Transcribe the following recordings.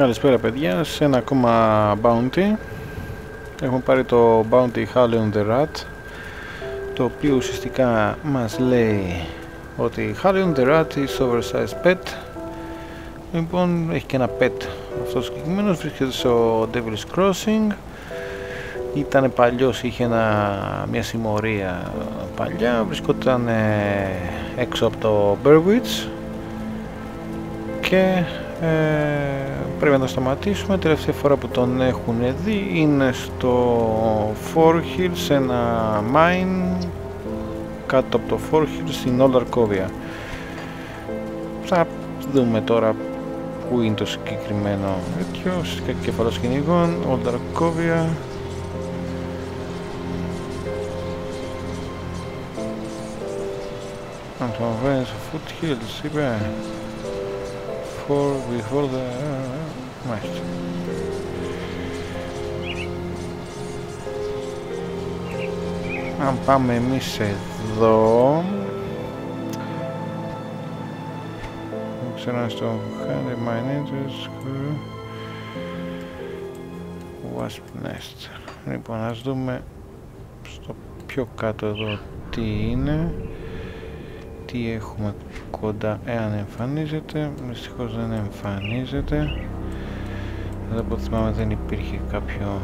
Καλησπέρα παιδιά, σε ένα ακόμα bounty. Έχουμε πάρει το bounty Halion the Rat, το οποίο ουσιαστικά μας λέει ότι Halion the Rat is oversized pet. Λοιπόν, έχει και ένα pet. Αυτός συγκεκριμένος βρίσκεται στο Devil's Crossing. Ήταν παλιός, είχε μια συμμορία παλιά, βρισκόταν έξω από το Berwich και πρέπει να το σταματήσουμε. Τελευταία φορά που τον έχουν δει είναι στο Four Hills, σε ένα mine κάτω από το Four Hills στην Old Arkovia. Θα δούμε τώρα που είναι το συγκεκριμένο τέτοιο, κεφαλός κυνηγών, Old Arkovia. Αν το βαίνεις στο Foot Hills, είπε before the... μάλιστα. Αν πάμε εμείς εδώ, δεν ξέρω αν στο Handy My Ninjas Wasp Nest. Λοιπόν, ας δούμε στο πιο κάτω εδώ τι είναι, τι έχουμε κοντά, εάν εμφανίζεται. Δυστυχώς δεν εμφανίζεται. Εδώ από ό,τι θυμάμαι δεν υπήρχε κάποιο...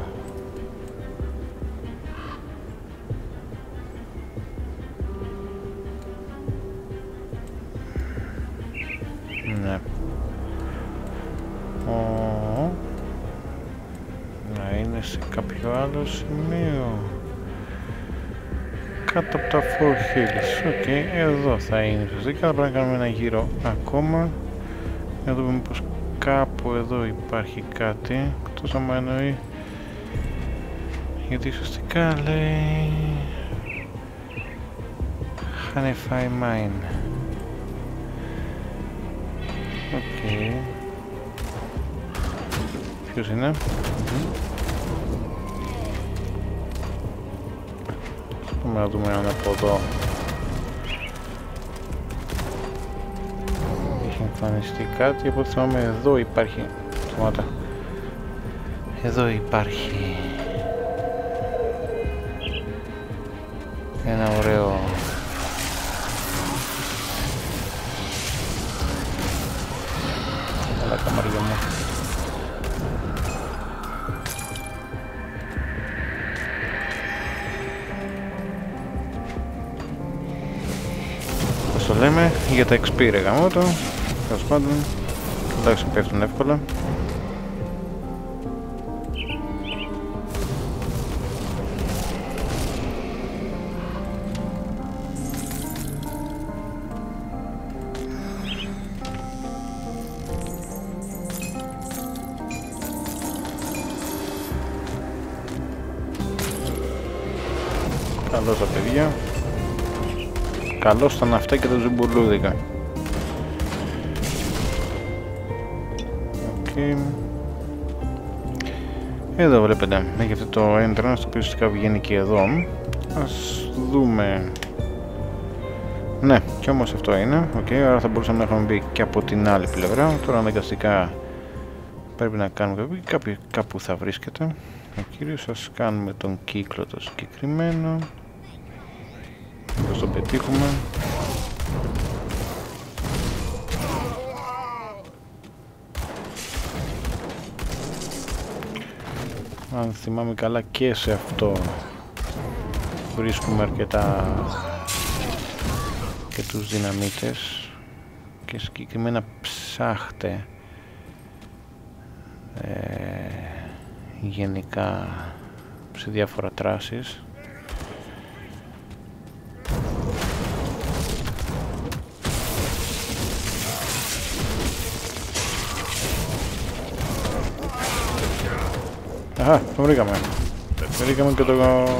ναι. Να είναι σε κάποιο άλλο σημείο κάτω από τα Four Hills. Οκ, εδώ θα είναι ουσιαστικά. Θα πρέπει να κάνουμε ένα γύρο ακόμα για να δούμε μήπως κάπου εδώ υπάρχει κάτι, εκτός άμα εννοεί, γιατί ουσιαστικά λέει Hanify Mine. Οκ, ποιος είναι? Πάμε να δούμε αν από εδώ έχει εμφανιστεί κάτι. Από ό,τι θυμάμαι εδώ υπάρχει, θυμάται, εδώ υπάρχει ένα ωραίο καλά καμαριά μου. Το λέμε για τα XP ρε γαμώτο, τέλος πάντων, εντάξει πέφτουν εύκολα. Καλώς τα παιδιά. Καλώς ήταν αυτά και τα ζουμπουλούδικα. Okay. Εδώ βλέπετε, έχει αυτό το entrance, το οποίο ουσιαστικά βγαίνει και εδώ. Ας δούμε. Ναι, και όμως αυτό είναι. Okay, άρα θα μπορούσαμε να έχουμε μπει και από την άλλη πλευρά. Τώρα αναγκαστικά πρέπει να κάνουμε κάπου θα βρίσκεται ο κύριος. Ας κάνουμε τον κύκλο το συγκεκριμένο. Πώς τον πετύχουμε. Αν θυμάμαι καλά και σε αυτό βρίσκουμε αρκετά και τους δυναμίτες και συγκεκριμένα ψάχτε γενικά σε διάφορα τράσεις. Αχα, το βρήκαμε. Βρήκαμε και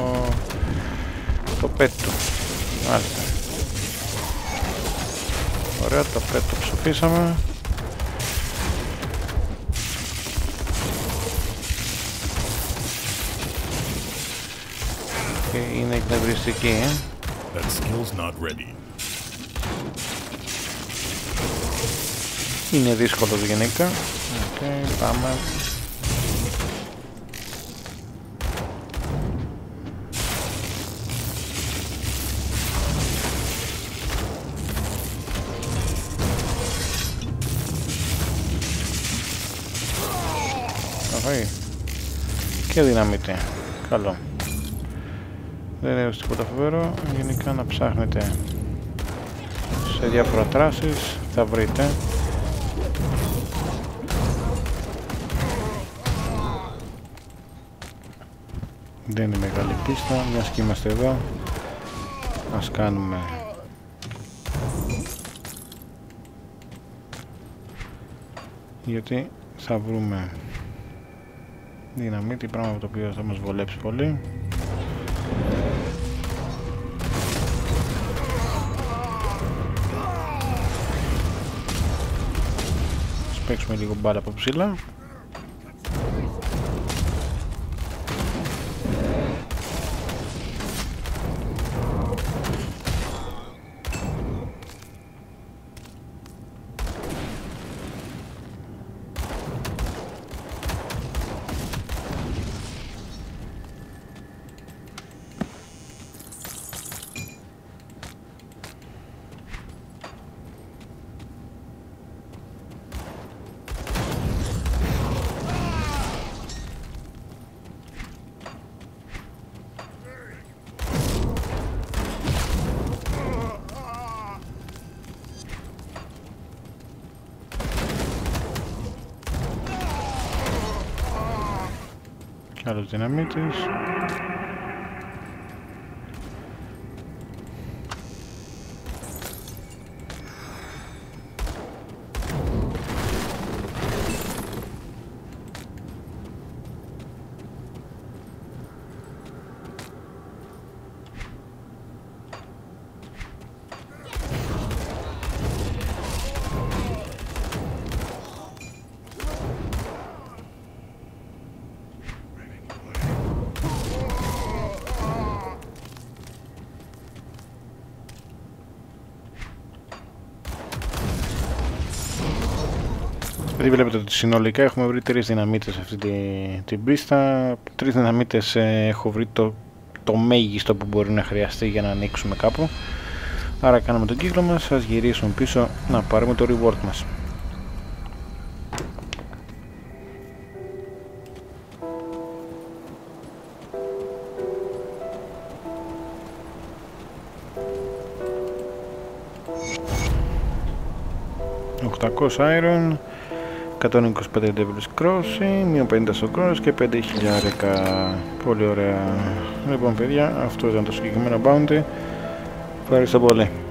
το pet του. Μάλιστα. Ωραία, το pet το ψηφίσαμε. Και είναι εκνευριστική, That skill's not ready. Είναι δύσκολο γενικά. πάμε. Και δυναμίτη. Καλό. Δεν είναι τίποτα φοβερό. Γενικά να ψάχνετε σε διάφορα τράσεις θα βρείτε. Δεν είναι μεγάλη πίστα, μιας και είμαστε εδώ. Ας κάνουμε γιατί θα βρούμε δυναμίτη, πράγμα το οποίο θα μας βολέψει πολύ. Ας παίξουμε λίγο μπάλα από ψηλά. Άλλος δυναμίτης. Δηλαδή βλέπετε ότι συνολικά έχουμε βρει 3 δυναμίτες σε αυτή την πίστα. 3 δυναμίτες έχω βρει το μέγιστο που μπορεί να χρειαστεί για να ανοίξουμε κάπου. Άρα κάναμε τον κύκλο μας, ας γυρίσουμε πίσω να πάρουμε το reward μας. $800 iron, 125 Devil's Crossing, μείον 50 στο cross και 5.000. Πολύ ωραία. Λοιπόν παιδιά, αυτό ήταν το συγκεκριμένο bounty. Ευχαριστώ πολύ.